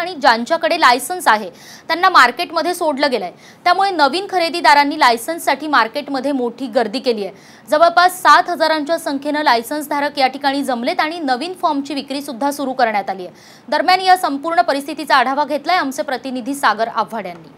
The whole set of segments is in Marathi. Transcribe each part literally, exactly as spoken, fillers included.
आणि ज्यांच्याकडे लायसन्स आहे त्यांना मार्केटमध्ये सोडलं गेलंय। त्यामुळे नवीन खरेदीदारांनी लायसन्ससाठी मार्केटमध्ये मोठी गर्दी केली आहे। जवळपास सात हजारांच्या संख्येने लायसन्सधारक या ठिकाणी जमलेत आणि नवीन फॉर्मची विक्री सुद्धा सुरू करण्यात आली आहे। दरम्यान या संपूर्ण परिस्थितीचा आढावा घेतलाय आमचे प्रतिनिधी सागर आव्हाड यांनी।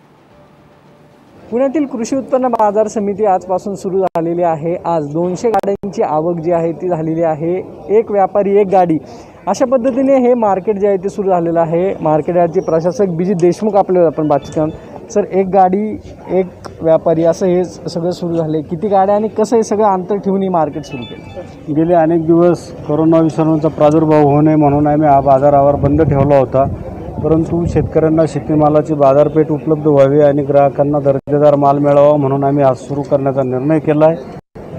पुण्यातील कृषी उत्पन्न बाजार समिती आजपासून सुरू झालेली आहे। आज दोनशे गाड्यांची आवक जी आहे ती झालेली आहे। एक व्यापारी एक गाडी अशा पद्धतीने हे मार्केट जे आहे ते सुरू झालेलं आहे। मार्केट यार्डचे प्रशासक बिजी देशमुख आपल्याला आपण बातचीत करून सर, एक गाडी एक व्यापारी असं हे सगळं सुरू झाले, किती गाड्या आणि कसं हे सगळं अंतर ठेवून हे मार्केट सुरू केलं? गेले अनेक दिवस कोरोना विषाणूचा प्रादुर्भाव होऊ नये म्हणून आम्ही हा बाजारावर बंद ठेवला होता, परंतु शेतकऱ्यांना शेतीमालाची बाजारपेठ उपलब्ध व्हावी आणि ग्राहकांना दर्जेदार माल मिळावा म्हणून आम्ही आज सुरू करण्याचा निर्णय केला आहे।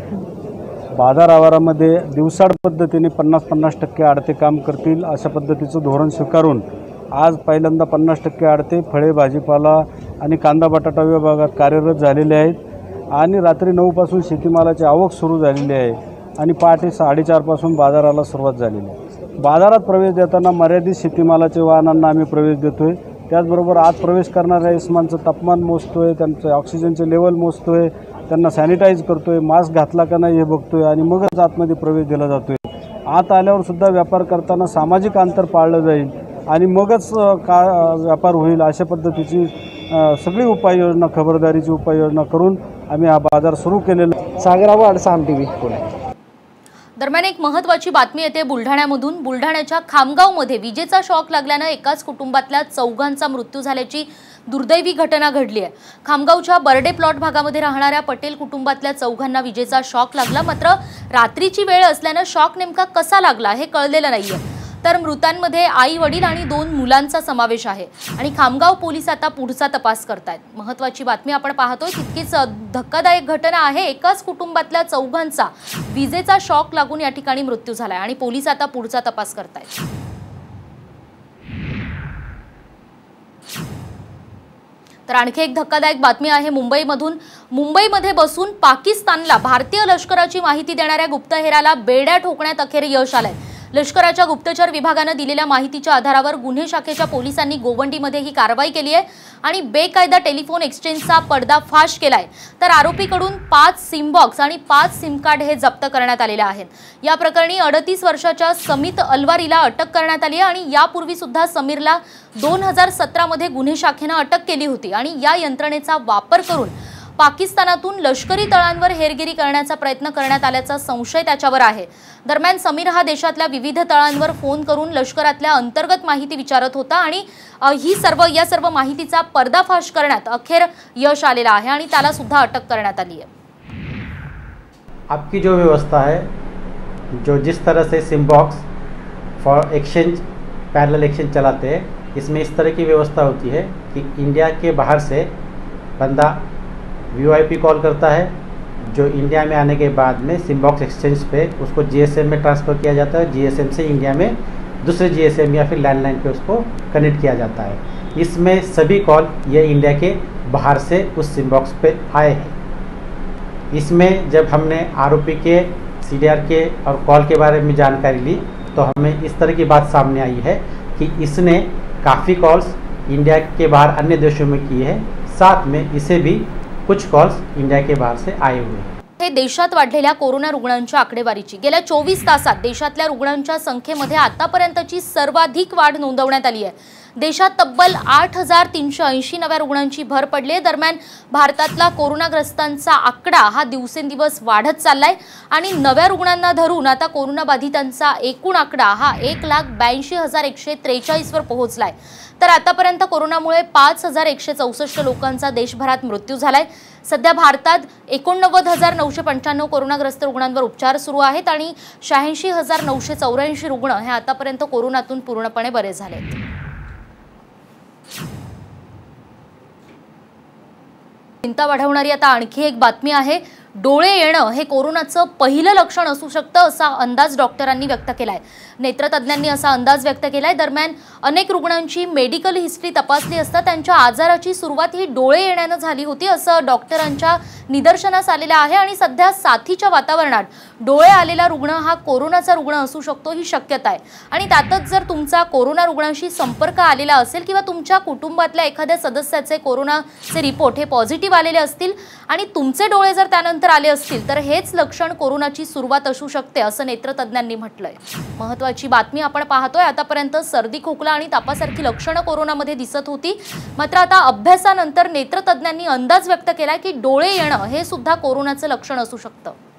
बाजार आवारामध्ये दिवसाड पद्धतीने पन्नास पन्नास टक्के आडते काम करतील अशा पद्धतीचं धोरण स्वीकारून आज पहिल्यांदा पन्नास टक्के आडते फळे भाजीपाला आणि कांदा बटाटा विभागात कार्यरत झालेले आहेत आणि रात्री नऊपासून शेतीमालाची आवक सुरू झालेली आहे आणि पहाटे साडेचारपासून बाजाराला सुरुवात झालेली आहे। बाजारात प्रवेश देताना मर्यादित शेतीमालाच्या वाहनांना आम्ही प्रवेश देतो आहे। त्याचबरोबर आत प्रवेश करणाऱ्या इस्मांचं तापमान मोजतो आहे, त्यांचं ऑक्सिजनचे लेवल मोजतो आहे, त्यांना सॅनिटाईज करतो आहे, मास्क घातला का नाही हे बघतो आहे आणि मगच आतमध्ये प्रवेश दिला जातो आहे। आत आल्यावर सुद्धा व्यापार करताना सामाजिक अंतर पाळलं जाईल आणि मगच का व्यापार होईल अशा पद्धतीची सगळी उपाययोजना, खबरदारीची उपाययोजना करून आम्ही हा बाजार सुरू केलेला। सागर आव्हाड, साम टीव्ही, पुणे। दरम्यान एक महत्त्वाची बातमी येते बुलढाण्यामधून। बुलढाण्याच्या खामगावमध्ये विजेचा शॉक लागल्याने एकाच कुटुंबातल्या चौघांचा मृत्यू झाल्याची दुर्दैवी घटना घडली आहे। खामगावच्या बर्डे प्लॉट भागामध्ये राहणाऱ्या पटेल कुटुंबातल्या चौघांना विजेचा शॉक लागला, मात्र रात्रीची वेळ असल्याने शॉक नेमका कसा लागला हे कळलेलं नाहीये। तर मृतांमध्ये आई वडील आणि दोन मुलांचा समावेश आहे आणि खामगाव पोलीस आता पुढचा तपास करतायत। महत्त्वाची बातमी आपण पाहतोय, तितकीच धक्कादायक घटना आहे। एकाच कुटुंबातल्या चौघांचा विजेचा शॉक लागून या ठिकाणी मृत्यू झालाय आणि पोलीस आता पुढचा तपास करतायत। तर आणखी एक धक्कादायक बातमी आहे मुंबईमधून। मुंबईमध्ये बसून पाकिस्तानला भारतीय लष्कराची माहिती देणाऱ्या गुप्तहेराला बेड्या ठोकण्यात अखेर यश आलंय। लष्कराच्या गुप्तचर विभागाने दिलेल्या माहितीच्या आधारावर गुन्हे शाखेच्या पोलिसांनी गोवंडीमध्ये ही कारवाई केली आहे आणि बेकायदा टेलिफोन एक्सचेंजचा पर्दाफाश केलाय। तर आरोपीकडून पाच सिम बॉक्स आणि पाच सिम कार्ड हे जप्त करण्यात आलेले आहेत। या प्रकरणी अडतीस वर्षाच्या समित अलवारीला अटक करण्यात आली आणि यापूर्वी सुद्धा समीरला दोन हजार सतरा मध्ये गुन्हे शाखेने अटक केली होती आणि या यंत्रणेचा वापर करून पाकिस्तानातून लष्करी तळांवर हेरगिरी करण्याचा प्रयत्न करण्यात आल्याचा संशय त्याच्यावर आहे। दरम्यान समीर हा देशातल्या विविध तळांवर फोन करून लष्करातल्या अंतर्गत माहिती विचारत होता आणि ही सर्व या सर्व माहितीचा पर्दाफाश करण्यात अखेर यश आलेला आहे आणि त्याला सुद्धा अटक करण्यात आली आहे। आपकी जो व्यवस्था है, जो जिस तरह से SIM box for exchange parallel exchange चलाते हैं, इसमें इस तरह की व्यवस्था होती है कि इंडिया के बाहर से बंदा वीओआईपी कॉल करता है, जो इंडिया में आने के बाद में सिम बॉक्स एक्सचेंज पे उसको जीएसएम में ट्रांसफ़र किया जाता है। जीएसएम से इंडिया में दूसरे जीएसएम या फिर लैंडलाइन पे उसको कनेक्ट किया जाता है। इसमें सभी कॉल ये इंडिया के बाहर से उस सिम बॉक्स पे आए हैं। इसमें जब हमने आरोपी के सीडीआर के और कॉल के बारे में जानकारी ली तो हमें इस तरह की बात सामने आई है कि इसने काफ़ी कॉल्स इंडिया के बाहर अन्य देशों में की है, साथ में इसे भी कुछ कॉल्स इंडिया के बाहर से आए हुए हैं। हे देशात वाढलेल्या कोरोना रुग्णांच्या आकडेवारीची गेल्या चोवीस तासात देशातल्या रुग्णांच्या संख्येमध्ये आतापर्यंतची सर्वाधिक वाढ नोंदवण्यात आली आहे। देशात तब्बल आठ हजार तीनशे ऐंशी नव्या रुग्णांची भर पडली आहे। दरम्यान भारतातला कोरोनाग्रस्तांचा आकडा हा दिवसेंदिवस वाढत चाललाय आणि नव्या रुग्णांना धरून आता कोरोनाबाधितांचा एकूण आकडा हा एक लाख ब्याऐंशी हजार एकशे त्रेचाळीस वर पोहोचलाय। तर आतापर्यंत कोरोनामुळे पाच हजार एकशे चौसष्ट लोकांचा देशभरात मृत्यू झालाय। सध्या भारतात एकोणनव्वद हजार नऊशे पंच्याण्णव कोरोनाग्रस्त रुग्णांवर उपचार सुरू आहेत आणि शहाऐंशी हजार नऊशे चौऱ्याऐंशी रुग्ण हे आतापर्यंत कोरोनातून पूर्णपणे बरे झालेत। चिंता वाढवणारी आता आणखी एक बातमी आहे। डोळे येणं हे कोरोनाचं पहिलं लक्षण असू शकतं असा अंदाज डॉक्टरांनी व्यक्त केलाय। नेत्रतज्ञांनी असा अंदाज व्यक्त केलाय। दरम्यान अनेक रुग्णांची मेडिकल हिस्ट्री तपासली असता त्यांच्या आजाराची सुरुवात ही डोळे येण्याने झाली होती असं डॉक्टरांच्या निदर्शनास आलेला आहे आणि सध्या साथीच्या वातावरणात डोळे आलेला रुग्ण हा कोरोनाचा रुग्ण असू शकतो ही शक्यता आहे। आणि त्यातच जर तुमचा कोरोना रुग्णांशी संपर्क आलेला असेल किंवा तुमच्या कुटुंबातल्या एखाद्या सदस्याचे कोरोनाचे रिपोर्ट हे पॉझिटिव्ह आलेले असतील आणि तुमचे डोळे जर त्यानंतर आले असतील तर हेच लक्षण कोरोनाची सुरुवात असू शकते असं नेत्रतज्ञांनी म्हटलंय। महत्त्वाची बातमी आपण पाहतोय, आतापर्यंत सर्दी खोकला आणि तापासारखी लक्षणं कोरोनामध्ये दिसत होती, मात्र आता अभ्यासानंतर नेत्रतज्ञांनी अंदाज व्यक्त केला की डोळे येणं हे सुद्धा कोरोनाचं लक्षण असू शकतं।